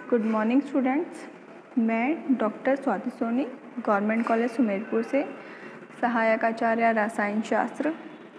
Good morning students. मैं doctor Swati Soni government college Sumerpur से सहायक आचार्य रसायन शास्त्र।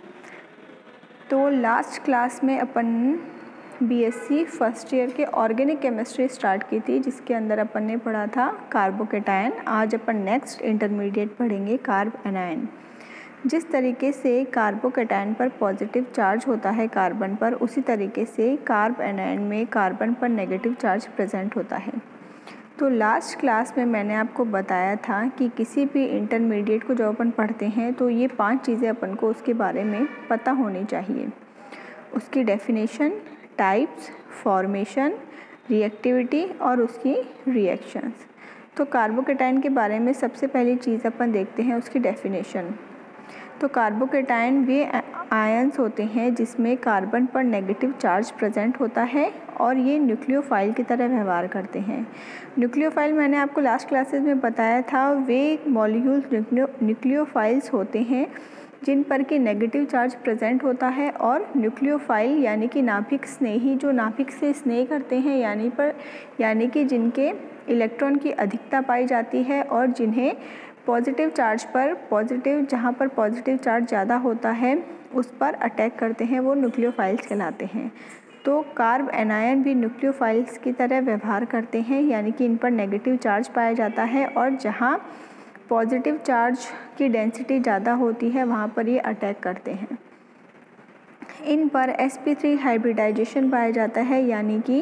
तो लास्ट क्लास में अपन बीएससी फर्स्ट ईयर के ऑर्गेनिक केमिस्ट्री स्टार्ट की थी, जिसके अंदर अपन ने पढ़ा था कार्बोकेटायन। आज अपन नेक्स्ट इंटरमीडिएट पढ़ेंगे कार्ब एनायन। जिस तरीके से कार्बोकेटायन पर पॉजिटिव चार्ज होता है कार्बन पर, उसी तरीके से कार्ब एनायन में कार्बन पर नेगेटिव चार्ज प्रेजेंट होता है। तो लास्ट क्लास में मैंने आपको बताया था कि किसी भी इंटरमीडिएट को जब अपन पढ़ते हैं तो ये 5 चीज़ें अपन को उसके बारे में पता होनी चाहिए। उसकी डेफिनेशन, टाइप्स, फॉर्मेशन, रिएक्टिविटी और उसकी रिएक्शंस। तो कार्बोकेटायन के बारे में सबसे पहली चीज़ अपन देखते हैं उसकी डेफिनेशन। तो कार्बोकेटायन वे आयंस होते हैं जिसमें कार्बन पर नेगेटिव चार्ज प्रेजेंट होता है और ये न्यूक्लियोफाइल की तरह व्यवहार करते हैं। न्यूक्लियोफाइल मैंने आपको लास्ट क्लासेस में बताया था, वे मॉलिक्यूल्स न्यूक्लियोफाइल्स होते हैं जिन पर कि नेगेटिव चार्ज प्रेजेंट होता है। और न्यूक्लियोफाइल यानी कि नाभिक स्नेही, जो नाभिक से स्नेह करते हैं यानी कि जिनके इलेक्ट्रॉन की अधिकता पाई जाती है और जिन्हें पॉजिटिव चार्ज पर जहाँ पर पॉजिटिव चार्ज ज़्यादा होता है उस पर अटैक करते हैं, वो न्यूक्लियोफाइल्स कहलाते हैं। तो कार्ब एनायन भी न्यूक्लियोफाइल्स की तरह व्यवहार करते हैं, यानी कि इन पर नेगेटिव चार्ज पाया जाता है और जहाँ पॉजिटिव चार्ज की डेंसिटी ज़्यादा होती है वहाँ पर ये अटैक करते हैं। इन पर sp3 हाइब्रिडाइजेशन पाया जाता है, यानी कि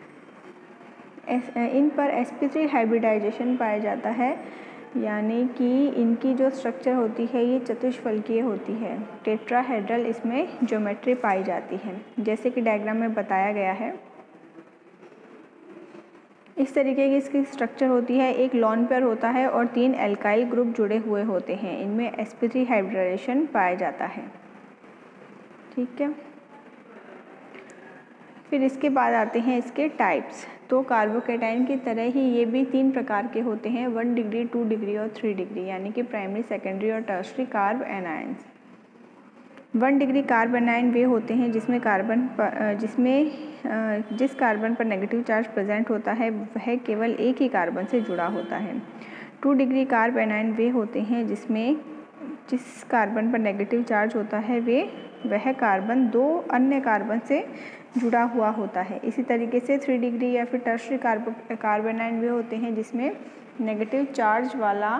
इन पर sp3 हाइब्रिडाइजेशन पाया जाता है, यानी कि इनकी जो स्ट्रक्चर होती है ये चतुष्फलकीय होती है। टेट्राहेड्रल इसमें ज्योमेट्री पाई जाती है, जैसे कि डायग्राम में बताया गया है। इस तरीके की इसकी स्ट्रक्चर होती है। एक लॉन पेयर होता है और 3 एल्काइल ग्रुप जुड़े हुए होते हैं। इनमें sp3 हाइब्रिडाइजेशन पाया जाता है। ठीक है, फिर इसके बाद आते हैं इसके टाइप्स। तो कार्बोकेटायन की तरह ही ये भी 3 प्रकार के होते हैं, 1 डिग्री, 2 डिग्री और 3 डिग्री, यानी कि प्राइमरी, सेकेंडरी और tertiary carbanions. 1 degree carbanion वे होते हैं जिस कार्बन पर नेगेटिव चार्ज प्रेजेंट होता है वह केवल एक ही कार्बन से जुड़ा होता है। 2 डिग्री कार्ब एनायन वे होते हैं जिस कार्बन पर नेगेटिव चार्ज होता है वह कार्बन 2 अन्य कार्बन से जुड़ा हुआ होता है। इसी तरीके से 3 डिग्री या फिर टर्शरी कार्ब एनायन वे होते हैं जिसमें नेगेटिव चार्ज वाला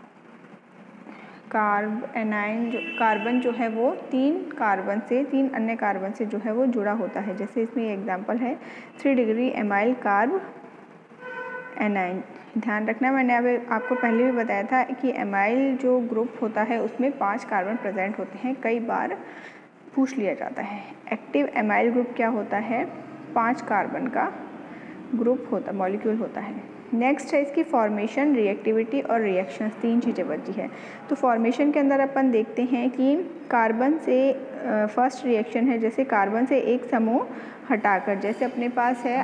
कार्बन जो है वो 3 अन्य कार्बन से जो है वो जुड़ा होता है। जैसे इसमें एग्जांपल है 3 डिग्री एमाइल कार्ब एनायन। ध्यान रखना, मैंने आपको पहले भी बताया था कि एमाइल जो ग्रुप होता है उसमें 5 कार्बन प्रेजेंट होते हैं। कई बार पूछ लिया जाता है एक्टिव एमाइल ग्रुप क्या होता है। 5 कार्बन का मॉलिक्यूल होता है। नेक्स्ट है इसकी फॉर्मेशन, रिएक्टिविटी और रिएक्शंस। 3 चीज़ें बची है। तो फॉर्मेशन के अंदर अपन देखते हैं कि कार्बन से फर्स्ट रिएक्शन है, जैसे कार्बन से एक समूह हटाकर, जैसे अपने पास है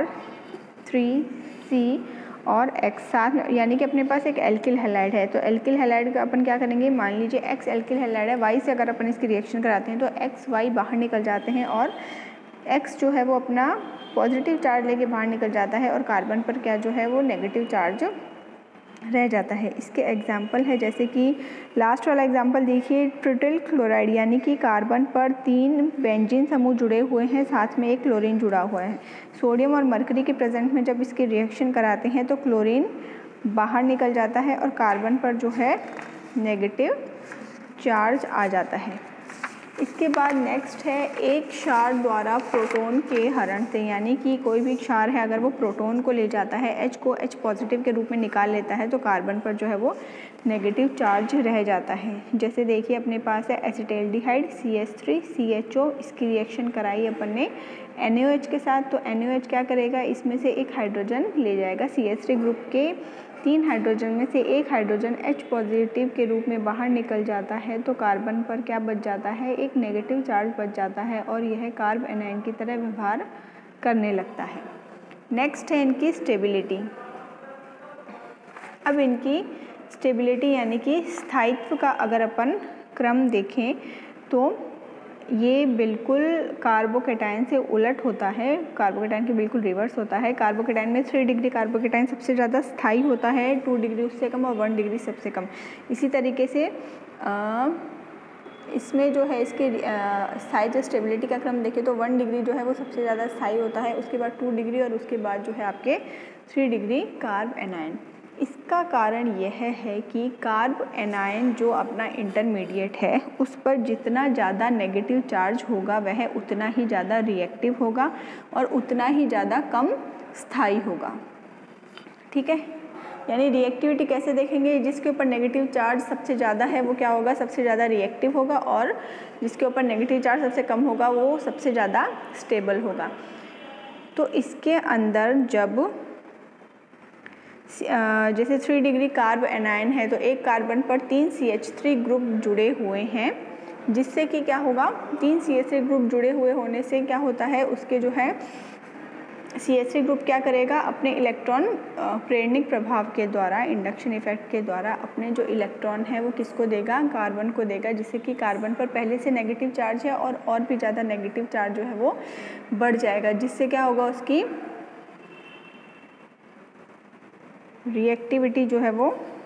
R3C और X साथ, यानी कि अपने पास एक एल्किल हैलाइड है। तो एल्किल हैलाइड का अपन क्या करेंगे, मान लीजिए X एल्किल हैलाइड है, Y से अगर अपन इसकी रिएक्शन कराते हैं तो X Y बाहर निकल जाते हैं और X जो है वो अपना पॉजिटिव चार्ज लेके बाहर निकल जाता है और कार्बन पर क्या जो है वो नेगेटिव चार्ज रह जाता है। इसके एग्जाम्पल है, जैसे कि लास्ट वाला एग्जाम्पल देखिए, ट्रिटिल क्लोराइड, यानी कि कार्बन पर 3 बेंजीन समूह जुड़े हुए हैं, साथ में एक क्लोरीन जुड़ा हुआ है। सोडियम और मरकरी के प्रेजेंट में जब इसकी रिएक्शन कराते हैं तो क्लोरीन बाहर निकल जाता है और कार्बन पर जो है नेगेटिव चार्ज आ जाता है। इसके बाद नेक्स्ट है एक क्षार द्वारा प्रोटॉन के हरण से, यानी कि कोई भी क्षार है अगर वो प्रोटॉन को ले जाता है, H को H पॉजिटिव के रूप में निकाल लेता है, तो कार्बन पर जो है वो नेगेटिव चार्ज रह जाता है। जैसे देखिए अपने पास है एसिटाल्डिहाइड CH3CHO, इसकी रिएक्शन कराई अपन ने NaOH के साथ। तो NaOH क्या करेगा, इसमें से एक हाइड्रोजन ले जाएगा। CH3 ग्रुप के 3 हाइड्रोजन में से एक हाइड्रोजन H पॉजिटिव के रूप में बाहर निकल जाता है, तो कार्बन पर क्या बच जाता है, एक नेगेटिव चार्ज बच जाता है और यह कार्ब एनायन की तरह व्यवहार करने लगता है। नेक्स्ट है इनकी स्टेबिलिटी। अब इनकी स्टेबिलिटी यानी कि स्थायित्व का अगर अपन क्रम देखें तो ये बिल्कुल कार्बोकेटाइन से उलट होता है, कार्बोकेटाइन के बिल्कुल रिवर्स होता है। कार्बोकेटाइन में 3 डिग्री कार्बोकेटाइन सबसे ज़्यादा स्थायी होता है, 2 डिग्री उससे कम और 1 डिग्री सबसे कम। इसी तरीके से इसमें जो है इसके स्थायी स्टेबिलिटी का क्रम देखें तो 1 डिग्री जो है वो सबसे ज़्यादा स्थायी होता है, उसके बाद 2 डिग्री और उसके बाद जो है आपके 3 डिग्री कार्ब एनायन। इसका कारण यह है कि कार्ब एनायन जो अपना इंटरमीडिएट है उस पर जितना ज़्यादा नेगेटिव चार्ज होगा वह उतना ही ज़्यादा रिएक्टिव होगा और उतना ही ज़्यादा कम स्थायी होगा। ठीक है, यानी रिएक्टिविटी कैसे देखेंगे, जिसके ऊपर नेगेटिव चार्ज सबसे ज़्यादा है वो क्या होगा, सबसे ज़्यादा रिएक्टिव होगा, और जिसके ऊपर नेगेटिव चार्ज सबसे कम होगा वो सबसे ज़्यादा स्टेबल होगा। तो इसके अंदर जब जैसे 3 डिग्री कार्ब एनायन है तो एक कार्बन पर 3 CH3 ग्रुप जुड़े हुए हैं, जिससे कि क्या होगा, 3 CH3 ग्रुप जुड़े हुए होने से क्या होता है, उसके जो है CH3 ग्रुप क्या करेगा, अपने इलेक्ट्रॉन प्रेरणिक प्रभाव के द्वारा, इंडक्शन इफेक्ट के द्वारा अपने जो इलेक्ट्रॉन है वो किसको देगा, कार्बन को देगा, जिससे कि कार्बन पर पहले से नेगेटिव चार्ज है और भी ज़्यादा नेगेटिव चार्ज जो है वो बढ़ जाएगा, जिससे क्या होगा, उसकी रिएक्टिविटी जो है वो,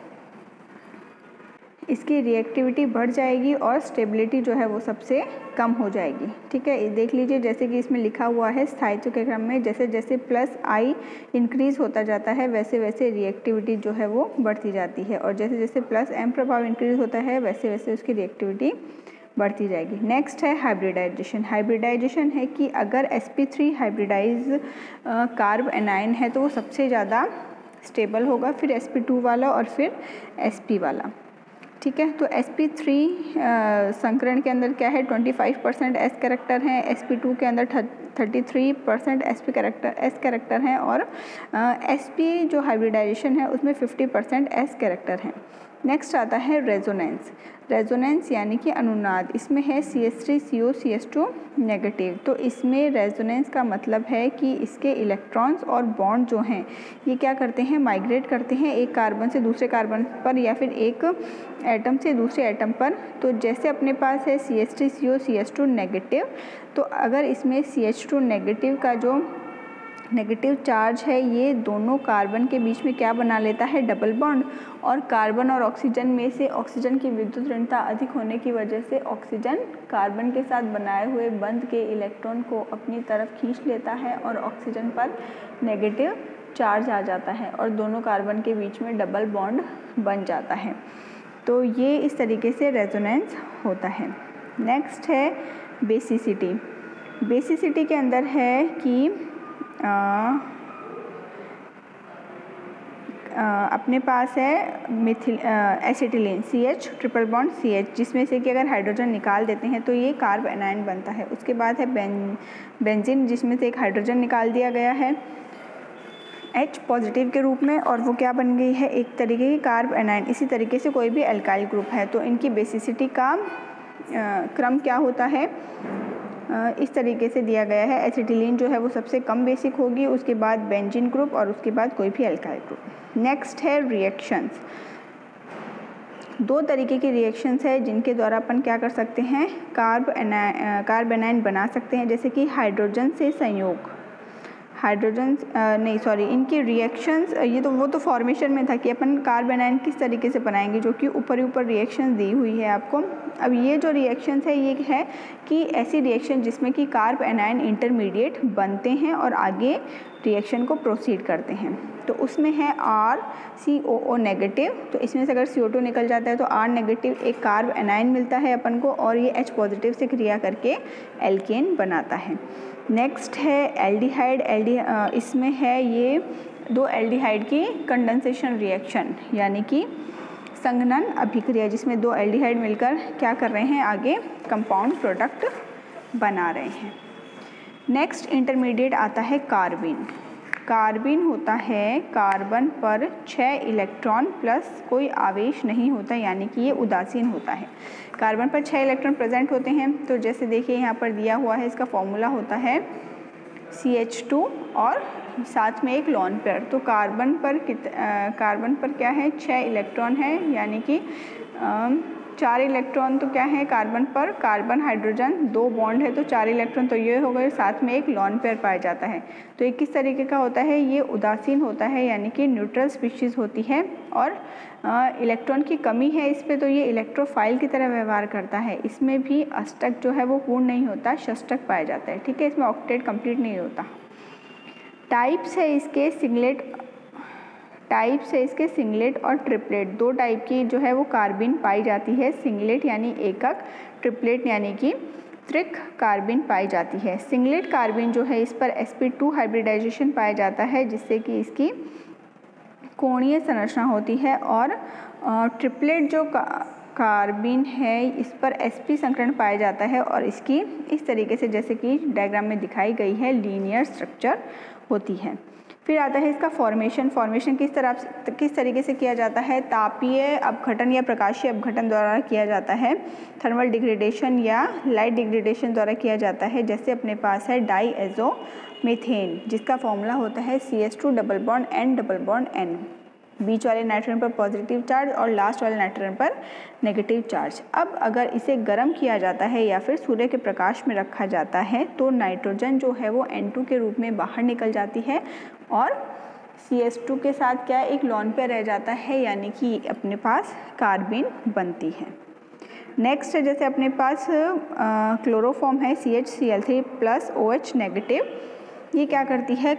इसकी रिएक्टिविटी बढ़ जाएगी और स्टेबिलिटी जो है वो सबसे कम हो जाएगी। ठीक है, देख लीजिए जैसे कि इसमें लिखा हुआ है स्थायित्व के क्रम में जैसे जैसे +I इंक्रीज़ होता जाता है वैसे वैसे रिएक्टिविटी जो है वो बढ़ती जाती है, और जैसे जैसे +M प्रभाव इंक्रीज़ होता है वैसे वैसे उसकी रिएक्टिविटी बढ़ती जाएगी। नेक्स्ट है हाइब्रिडाइजेशन। हाइब्रिडाइजेशन है कि अगर sp3 हाइब्रिडाइज कार्ब एनायन है तो वो सबसे ज़्यादा स्टेबल होगा, फिर sp2 वाला और फिर sp वाला। ठीक है, तो sp3 संकरण के अंदर क्या है, 25% s कैरेक्टर हैं, sp2 के अंदर 33% s कैरेक्टर हैं, और sp जो हाइब्रिडाइजेशन है उसमें 50% s कैरेक्टर हैं। नेक्स्ट आता है रेजोनेंस। रेजोनेंस यानी कि अनुनाद, इसमें है CH3CO CH2 नेगेटिव। तो इसमें रेजोनेंस का मतलब है कि इसके इलेक्ट्रॉन्स और बॉन्ड जो हैं ये क्या करते हैं, माइग्रेट करते हैं एक कार्बन से दूसरे कार्बन पर या फिर एक एटम से दूसरे एटम पर। तो जैसे अपने पास है CH3CO CH2 नेगेटिव, तो अगर इसमें CH2 नेगेटिव का जो नेगेटिव चार्ज है ये दोनों कार्बन के बीच में क्या बना लेता है, डबल बॉन्ड, और कार्बन और ऑक्सीजन में से ऑक्सीजन की विद्युत ऋणता अधिक होने की वजह से ऑक्सीजन कार्बन के साथ बनाए हुए बंध के इलेक्ट्रॉन को अपनी तरफ खींच लेता है और ऑक्सीजन पर नेगेटिव चार्ज आ जाता है और दोनों कार्बन के बीच में डबल बॉन्ड बन जाता है। तो ये इस तरीके से रेजोनेंस होता है। नेक्स्ट है बेसिसिटी। बेसिसिटी के अंदर है कि अपने पास है methyl acetylene CH triple bond CH, जिसमें से कि अगर हाइड्रोजन निकाल देते हैं तो ये कार्ब एनायन बनता है। उसके बाद है बेंजीन, जिसमें से एक हाइड्रोजन निकाल दिया गया है H पॉजिटिव के रूप में, और वो क्या बन गई है, एक तरीके की कार्ब एनायन। इसी तरीके से कोई भी एल्काइल ग्रुप है तो इनकी बेसिसिटी का क्रम क्या होता है, इस तरीके से दिया गया है। एसिटिलीन जो है वो सबसे कम बेसिक होगी, उसके बाद बेंजीन ग्रुप और उसके बाद कोई भी एल्काइल ग्रुप। नेक्स्ट है रिएक्शंस। 2 तरीके की रिएक्शंस है जिनके द्वारा अपन क्या कर सकते हैं, कार्ब एनायन बना सकते हैं, जैसे कि हाइड्रोजन से संयोग, इनकी रिएक्शंस, ये तो वो तो फॉर्मेशन में था कि अपन कार्ब एनायन किस तरीके से बनाएंगे, जो कि ऊपर ही ऊपर रिएक्शन दी हुई है आपको। अब ये जो रिएक्शंस है ये है कि ऐसी रिएक्शन जिसमें कि कार्ब एनायन इंटरमीडिएट बनते हैं और आगे रिएक्शन को प्रोसीड करते हैं। तो उसमें है RCOO नेगेटिव, तो इसमें से अगर CO2 निकल जाता है तो R नेगेटिव एक कार्ब एनायन मिलता है अपन को, और ये H पॉजिटिव से क्रिया करके एल्केन बनाता है। नेक्स्ट है एल्डिहाइड। इसमें है ये 2 एल्डिहाइड की कंडेंसेशन रिएक्शन, यानी कि संघनन अभिक्रिया, जिसमें 2 एल्डिहाइड मिलकर क्या कर रहे हैं, आगे कंपाउंड प्रोडक्ट बना रहे हैं। नेक्स्ट इंटरमीडिएट आता है कार्बिन। कार्बिन होता है कार्बन पर 6 इलेक्ट्रॉन प्लस कोई आवेश नहीं होता, यानी कि ये उदासीन होता है। कार्बन पर 6 इलेक्ट्रॉन प्रेजेंट होते हैं, तो जैसे देखिए यहाँ पर दिया हुआ है, इसका फॉर्मूला होता है CH2 और साथ में एक लॉन पेयर। तो कार्बन पर क्या है, 6 इलेक्ट्रॉन है, यानी कि 4 इलेक्ट्रॉन तो क्या है कार्बन पर, कार्बन हाइड्रोजन 2 बॉन्ड है तो 4 इलेक्ट्रॉन तो ये हो गए, साथ में एक लॉन पेयर पाया जाता है। तो ये किस तरीके का होता है, ये उदासीन होता है यानी कि न्यूट्रल स्पीशीज़ होती है और इलेक्ट्रॉन की कमी है इस पे तो ये इलेक्ट्रोफाइल की तरह व्यवहार करता है। इसमें भी अष्टक जो है वो पूर्ण नहीं होता, षष्टक पाया जाता है। ठीक है, इसमें ऑक्टेट कंप्लीट नहीं होता। टाइप्स है इसके सिंगलेट और ट्रिपलेट, 2 टाइप की जो है वो कार्बिन पाई जाती है। सिंगलेट यानी एकक, ट्रिपलेट यानी कि त्रिक कार्बिन पाई जाती है। सिंगलेट कार्बिन जो है इस पर sp2 हाइब्रिडाइजेशन पाया जाता है जिससे कि इसकी कोणीय संरचना होती है और ट्रिपलेट जो कार्बिन है इस पर sp संकरण पाया जाता है और इसकी इस तरीके से जैसे कि डायग्राम में दिखाई गई है लीनियर स्ट्रक्चर होती है। फिर आता है इसका फॉर्मेशन किस तरीके से किया जाता है, तापीय अपघटन या प्रकाशीय अपघटन द्वारा किया जाता है, थर्मल डिग्रेडेशन या लाइट डिग्रेडेशन द्वारा किया जाता है। जैसे अपने पास है डाईएज़ो मीथेन जिसका फॉर्मूला होता है CH2 double bond N double bond N, बीच वाले नाइट्रोजन पर पॉजिटिव चार्ज और लास्ट वाले नाइट्रोजन पर नेगेटिव चार्ज। अब अगर इसे गर्म किया जाता है या फिर सूर्य के प्रकाश में रखा जाता है तो नाइट्रोजन जो है वो N2 के रूप में बाहर निकल जाती है और CH2 के साथ क्या एक लॉन पे रह जाता है यानी कि अपने पास कार्बिन बनती है। नेक्स्ट है जैसे अपने पास क्लोरोफॉर्म है CHCl3 प्लस OH नेगेटिव, ये क्या करती है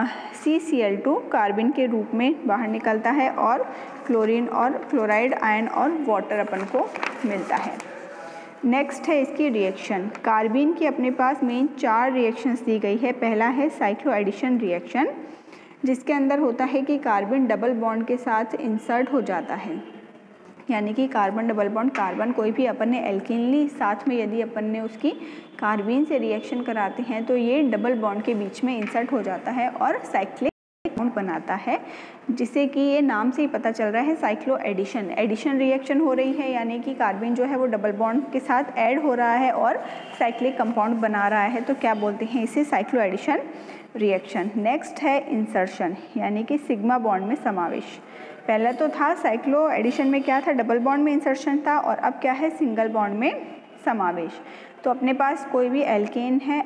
CCl2 कार्बिन के रूप में बाहर निकलता है और क्लोरीन और क्लोराइड आयन और वाटर अपन को मिलता है। नेक्स्ट है इसकी रिएक्शन, कार्बिन की अपने पास मेन 4 रिएक्शंस दी गई है। पहला है साइक्लो एडिशन रिएक्शन जिसके अंदर होता है कि कार्बन डबल बॉन्ड के साथ इंसर्ट हो जाता है, यानी कि कार्बन डबल बॉन्ड कार्बन कोई भी अपन ने एल्कीन ली, साथ में यदि अपन ने उसकी कार्बिन से रिएक्शन कराते हैं तो ये डबल बॉन्ड के बीच में इंसर्ट हो जाता है और साइक्लिक बॉन्ड बनाता है, जिसे कि ये नाम से ही पता चल रहा है साइक्लो एडिशन रिएक्शन हो रही है, यानी कि कार्बिन जो है वो डबल बॉन्ड के साथ ऐड हो रहा है और साइक्लिक कंपाउंड बना रहा है, तो क्या बोलते हैं इसे साइक्लो एडिशन रिएक्शन। नेक्स्ट है इंसर्शन यानी कि सिग्मा बॉन्ड में समावेश। पहला तो था साइक्लो एडिशन में क्या था, डबल बॉन्ड में इंसर्शन था और अब क्या है सिंगल बॉन्ड में समावेश। तो अपने पास कोई भी एल्केन है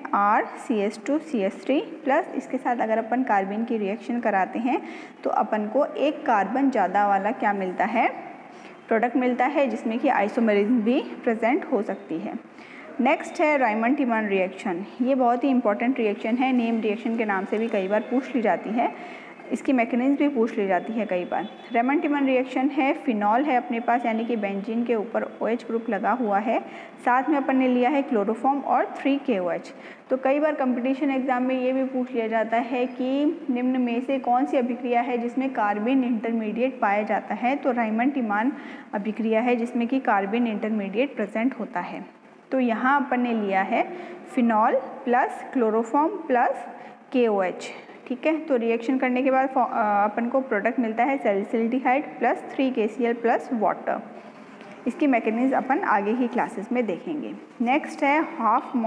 RCH2CH3 प्लस इसके साथ अगर अपन कार्बिन की रिएक्शन कराते हैं तो अपन को एक कार्बन ज़्यादा वाला क्या मिलता है, प्रोडक्ट मिलता है जिसमें कि आइसोमेरिज्म भी प्रेजेंट हो सकती है। नेक्स्ट है रायमंड टिमान रिएक्शन, ये बहुत ही इंपॉर्टेंट रिएक्शन है, नेम रिएक्शन के नाम से भी कई बार पूछ ली जाती है, इसकी मैकेनिज्म भी पूछ ली जाती है कई बार। रायमंड टिमान रिएक्शन है, फिनॉल है अपने पास यानी कि बेंजीन के ऊपर OH ग्रुप लगा हुआ है, साथ में अपन ने लिया है क्लोरोफॉर्म और 3KOH। तो कई बार कंपटीशन एग्जाम में ये भी पूछ लिया जाता है कि निम्न में से कौन सी अभिक्रिया है जिसमें कार्बिन इंटरमीडिएट पाया जाता है, तो रायमंड टिमान अभिक्रिया है जिसमें कि कार्बिन इंटरमीडिएट प्रेजेंट होता है। तो यहाँ अपन ने लिया है phenol plus chloroform plus KOH। ठीक है, तो रिएक्शन करने के बाद अपन को प्रोडक्ट मिलता है salicylaldehyde plus 3KCl plus water. इसकी मैकेनिज्म अपन आगे ही क्लासेस में देखेंगे। नेक्स्ट है हाफ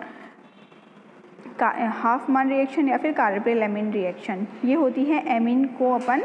मान रिएक्शन या फिर कार्बोनिल एमीन रिएक्शन। ये होती है एमीन को अपन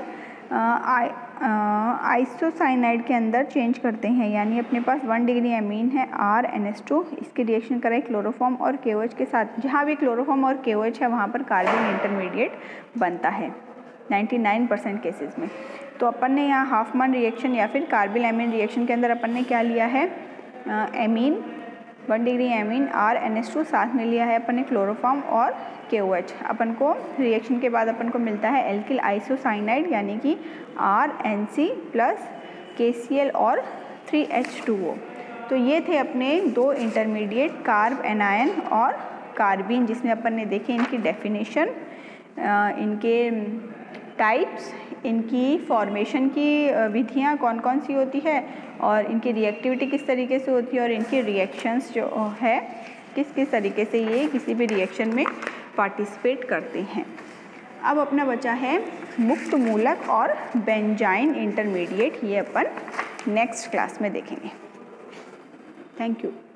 आइसोसाइनाइड के अंदर चेंज करते हैं, यानी अपने पास 1 डिग्री एमीन है RNH2, इसकी रिएक्शन करें क्लोरोफॉर्म और KOH के साथ। जहाँ भी क्लोरोफॉर्म और KOH है वहाँ पर कार्बन इंटरमीडिएट बनता है 99% केसेस में। तो अपन ने यहाँ हाफ मान रिएक्शन या फिर कार्बिल एमीन रिएक्शन के अंदर अपन ने क्या लिया है, एमीन 1 डिग्री एमीन RNH2, साथ में लिया है अपन ने क्लोरोफॉर्म और KOH। अपन को रिएक्शन के बाद अपन को मिलता है एल्किल आइसोसाइनाइड यानी कि RNC प्लस KCl और 3H2O। तो ये थे अपने 2 इंटरमीडिएट कार्ब एनायन और कार्बिन, जिसमें अपन ने देखे इनकी डेफिनेशन, इनके टाइप्स, इनकी फॉर्मेशन की विधियाँ कौन कौन सी होती है और इनकी रिएक्टिविटी किस तरीके से होती है और इनके रिएक्शंस जो है किस किस तरीके से ये किसी भी रिएक्शन में पार्टिसिपेट करते हैं। अब अपना बचा है मुक्त मूलक और बेंजाइन इंटरमीडिएट, ये अपन नेक्स्ट क्लास में देखेंगे। Thank you.